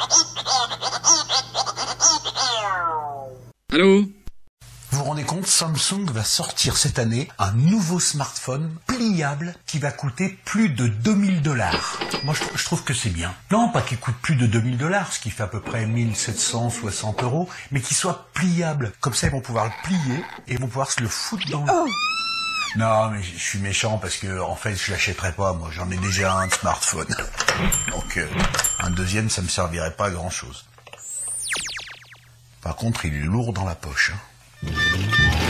Allô ? Vous vous rendez compte, Samsung va sortir cette année un nouveau smartphone pliable qui va coûter plus de 2000 $. Moi, je trouve que c'est bien. Non, pas qu'il coûte plus de 2000 $, ce qui fait à peu près 1760 €, mais qu'il soit pliable. Comme ça, ils vont pouvoir le plier et ils vont pouvoir se le foutre dans le... Non, mais je suis méchant parce que, en fait, je l'achèterai pas. Moi, j'en ai déjà un de smartphone. Donc, un deuxième, ça me servirait pas à grand chose. Par contre, il est lourd dans la poche, hein.